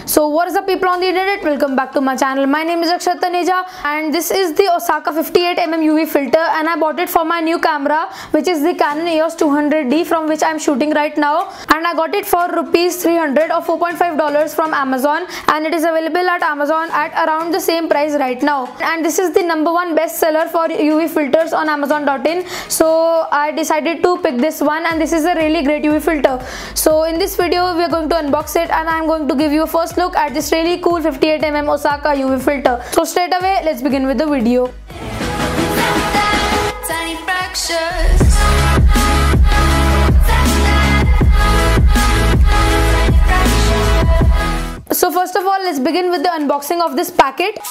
So what is up people on the internet, welcome back to my channel. My name is Akshat Taneja and this is the Osaka 58mm UV filter, and I bought it for my new camera, which is the Canon EOS 200D, from which I am shooting right now, and I got it for rupees 300 or $4.5 from Amazon, and it is available at Amazon at around the same price right now. And this is the #1 bestseller for UV filters on Amazon.in, so I decided to pick this one, and this is a really great UV filter. So in this video we are going to unbox it, and I am going to give you a first look at this really cool 58mm Osaka UV filter. So straight away let's begin with the video. So first of all, let's begin with the unboxing of this packet.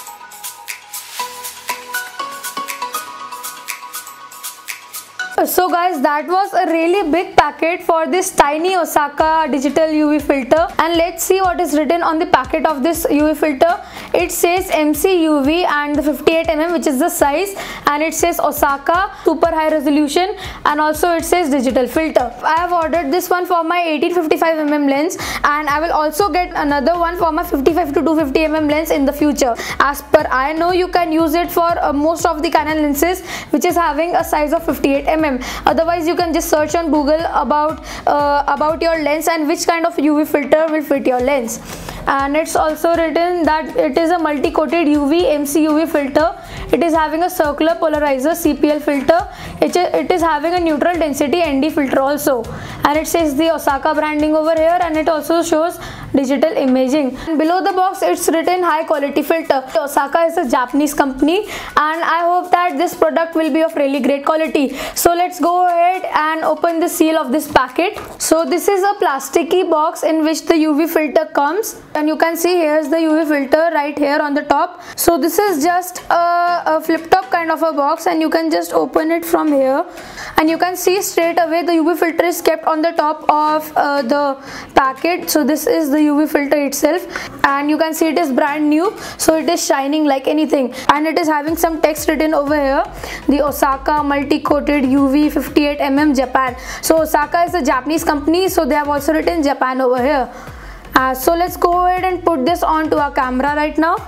So guys, that was a really big packet for this tiny Osaka digital UV filter, and let's see what is written on the packet of this UV filter. It says MC UV and the 58mm, which is the size, and it says Osaka super high resolution, and also it says digital filter. I have ordered this one for my 18-55mm lens, and I will also get another one for my 55 to 250mm lens in the future. As per I know, you can use it for most of the Canon lenses which is having a size of 58mm. Otherwise you can just search on Google about your lens and which kind of UV filter will fit your lens. And it's also written that it is a multi-coated UV MC UV filter. It is having a circular polarizer CPL filter. It is having a neutral density ND filter also, and it says the Osaka branding over here, and it also shows digital imaging. And below the box it's written high quality filter. Osaka is a Japanese company, and I hope that this product will be of really great quality. So let's go ahead and open the seal of this packet. So this is a plasticky box in which the UV filter comes, and you can see here's the UV filter right here on the top. So this is just a flip top kind of a box, and you can just open it from here, and you can see straight away the UV filter is kept on the top of the packet. So this is the UV filter itself, and you can see it is brand new, so it is shining like anything, and it is having some text written over here, the Osaka multi-coated UV 58mm Japan. So Osaka is a Japanese company, so they have also written Japan over here. So let's go ahead and put this onto our camera right now.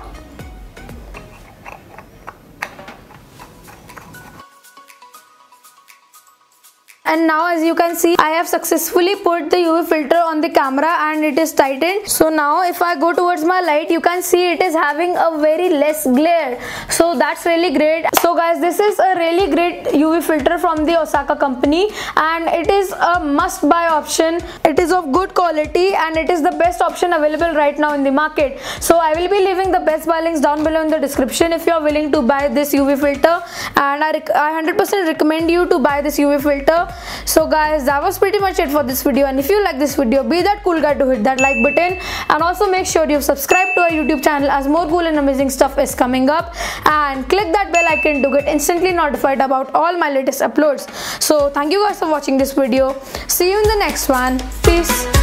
And now, as you can see, I have successfully put the UV filter on the camera and it is tightened. So now if I go towards my light, you can see it is having a very less glare. So that's really great. So guys, this is a really great UV filter from the Osaka company, and it is a must buy option. It is of good quality and it is the best option available right now in the market. So I will be leaving the best buy links down below in the description if you are willing to buy this UV filter, and I 100% recommend you to buy this UV filter. So guys, that was pretty much it for this video, and if you like this video, be that cool guy to hit that like button, and also make sure you subscribe to our YouTube channel as more cool and amazing stuff is coming up, and click that bell icon to get instantly notified about all my latest uploads. So thank you guys for watching this video. See you in the next one. Peace.